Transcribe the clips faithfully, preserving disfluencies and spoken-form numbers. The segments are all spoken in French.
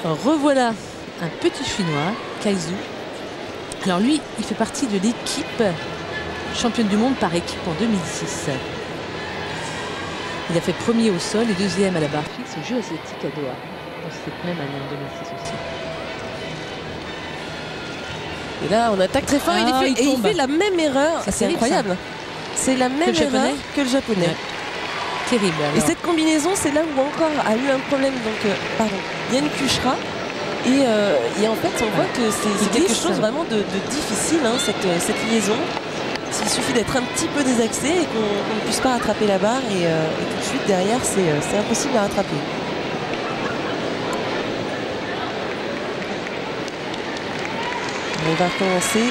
revoilà un petit chinois, Kaizu. Alors lui, il fait partie de l'équipe championne du monde par équipe en deux mille six. Il a fait premier au sol et deuxième à la barre fixe aux Jeux asiatiques à Doha, dans cette même année en deux mille six aussi. Et là, on attaque très fort. Ah, il, est fait, il et il tombe. fait la même erreur. C'est C'est terrible, incroyable. C'est la même le erreur japonais que le japonais. Ouais. Terrible. Et Alors. cette combinaison, c'est là où encore a eu un problème. Donc, euh, pardon, Yann Kuchra. Et, euh, et en fait, on voit que c'est quelque glisse. chose vraiment de, de difficile, hein, cette, cette liaison. Il suffit d'être un petit peu désaxé et qu'on qu ne puisse pas rattraper la barre. Et, euh, et tout de suite, derrière, c'est impossible à rattraper. On va recommencer.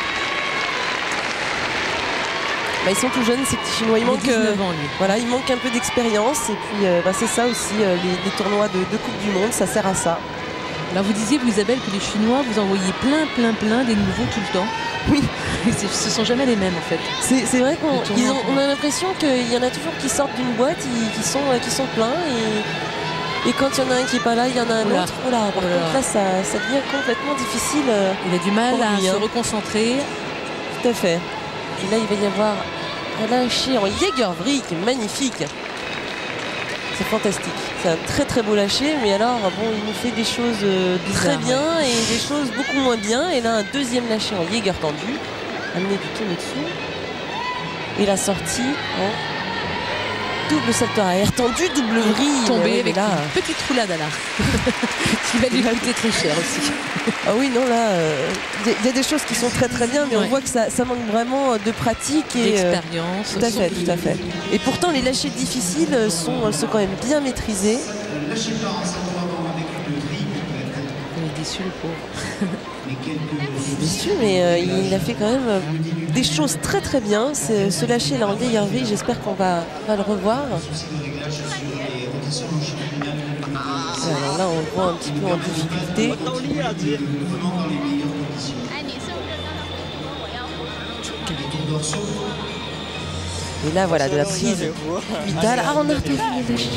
Bah, ils sont tout jeunes, ces petits Chinois. Il manque, euh, ans, lui. voilà, il manque un peu d'expérience. Et puis, euh, bah, c'est ça aussi, euh, les, les tournois de, de Coupe du Monde, ça sert à ça. Alors vous disiez, vous, Isabelle, que les Chinois, vous envoyez plein, plein, plein des nouveaux tout le temps. Oui. Ce sont jamais les mêmes, en fait. C'est vrai qu'on on a l'impression qu'il y en a toujours qui sortent d'une boîte, qui sont, qui sont pleins. Et, et quand il y en a un qui n'est pas là, il y en a un Oula. autre. Voilà, par Oula. contre, là, ça, ça devient complètement difficile. euh, Il a du mal pour à lui, se hein. reconcentrer. Tout à fait. Et là, il va y avoir un lâcher en Jägervrik, magnifique. C'est fantastique. C'est un très très beau lâcher, mais alors bon, il nous fait des choses euh, très Bizarre, bien et des choses beaucoup moins bien. Et là, un deuxième lâcher en Jäger tendu, amené du tourner dessous. Et la sortie en double salto arrière tendu, double vrille. Tombé Oui, avec là, une petite roulade à l'arc. Qui va lui coûter très cher aussi. ah oui, non, là, il euh, y, y a des choses qui sont très très bien, mais Ouais. on voit que ça, ça manque vraiment de pratique et euh, D'expérience. tout à fait, tout à fait. Et pourtant, les lâchers difficiles sont, sont quand même bien maîtrisés. Il est déçu, le pauvre. Il est déçu, mais euh, il a fait quand même euh, des choses très très bien. Ce lâcher là en Jägervrik, j'espère qu'on va, va le revoir. Alors là, on le voit un petit peu en difficulté. Et là, voilà, de la prise vitale. Ah, on a retrouvé le lâcher.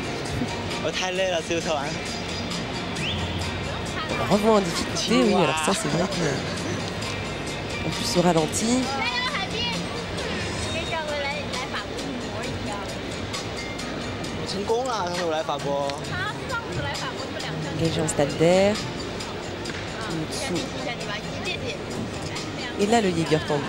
On revoit en difficulté, oui, alors ça c'est vrai que en plus au ralenti. Engagé en stade d'air. Et là le Jäger tendu.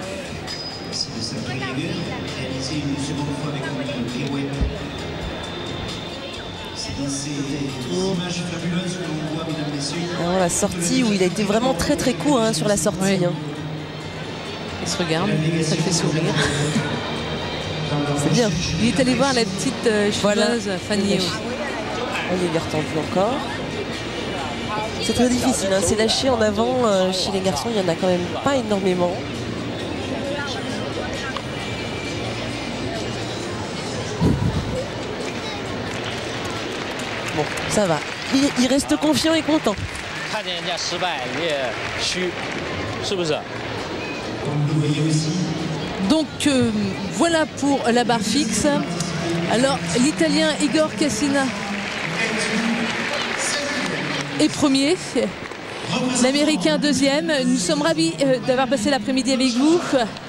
Alors la sortie où il a été vraiment très très court hein, sur la sortie. Oui. Hein. Il se regarde, ça le fait sourire. C'est bien. Il est allé voir la petite euh, chevaleuse Voilà. Fanny. Un Jäger tendu encore. C'est très difficile, hein. C'est lâché en avant euh, chez les garçons, il n'y en a quand même pas énormément. Bon, ça va. Il, il reste confiant et content. Donc euh, voilà pour la barre fixe. Alors l'Italien Igor Cassina est premier. L'Américain deuxième. Nous sommes ravis euh, d'avoir passé l'après-midi avec vous.